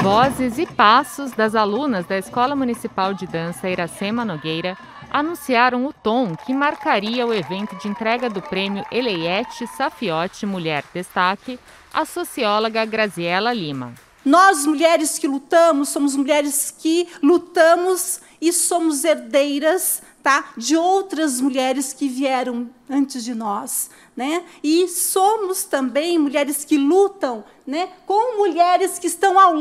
Vozes e passos das alunas da Escola Municipal de Dança Iracema Nogueira anunciaram o tom que marcaria o evento de entrega do prêmio Eleiete Safiotti Mulher Destaque à socióloga Graziela Lima. Nós, mulheres que lutamos, somos mulheres que lutamos e somos herdeiras, tá, de outras mulheres que vieram antes de nós, né? E somos também mulheres que lutam, né, com mulheres que estão ao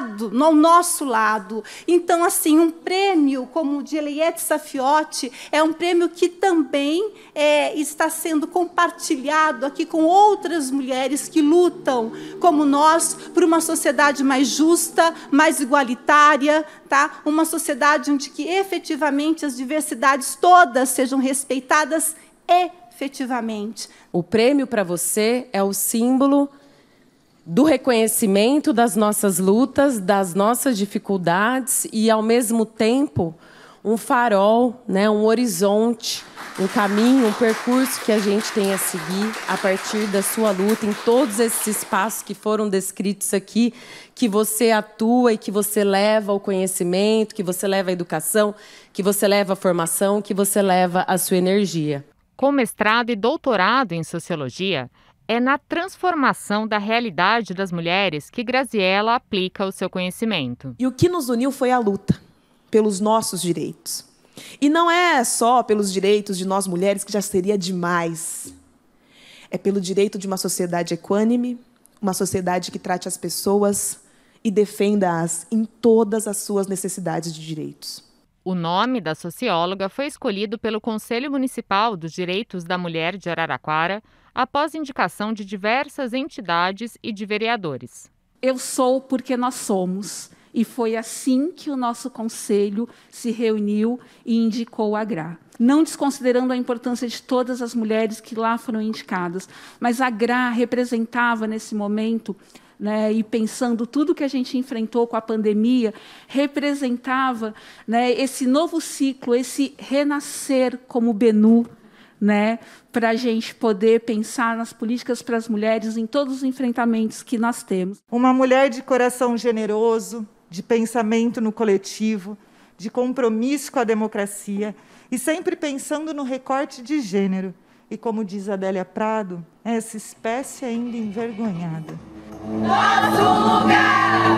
nosso lado. Então, assim, um prêmio como o de Eleiete Safiotti é um prêmio que também está sendo compartilhado aqui com outras mulheres que lutam, como nós, por uma sociedade mais justa, mais igualitária, tá? Uma sociedade onde que efetivamente as diversidades todas sejam respeitadas efetivamente. O prêmio para você é o símbolo do reconhecimento das nossas lutas, das nossas dificuldades e, ao mesmo tempo, um farol, né, um horizonte, um caminho, um percurso que a gente tem a seguir a partir da sua luta em todos esses espaços que foram descritos aqui, que você atua e que você leva o conhecimento, que você leva a educação, que você leva a formação, que você leva a sua energia. Com mestrado e doutorado em Sociologia, é na transformação da realidade das mulheres que Graziela aplica o seu conhecimento. E o que nos uniu foi a luta pelos nossos direitos. E não é só pelos direitos de nós mulheres, que já seria demais. É pelo direito de uma sociedade equânime, uma sociedade que trate as pessoas e defenda-as em todas as suas necessidades de direitos. O nome da socióloga foi escolhido pelo Conselho Municipal dos Direitos da Mulher de Araraquara, após indicação de diversas entidades e de vereadores. Eu sou porque nós somos. E foi assim que o nosso conselho se reuniu e indicou a Gra. Não desconsiderando a importância de todas as mulheres que lá foram indicadas, mas a Gra representava, nesse momento, né, e pensando tudo que a gente enfrentou com a pandemia, representava, né, esse novo ciclo, esse renascer como Benu, né, para a gente poder pensar nas políticas para as mulheres em todos os enfrentamentos que nós temos. Uma mulher de coração generoso, de pensamento no coletivo, de compromisso com a democracia e sempre pensando no recorte de gênero. E como diz Adélia Prado, essa espécie ainda envergonhada. Nosso lugar!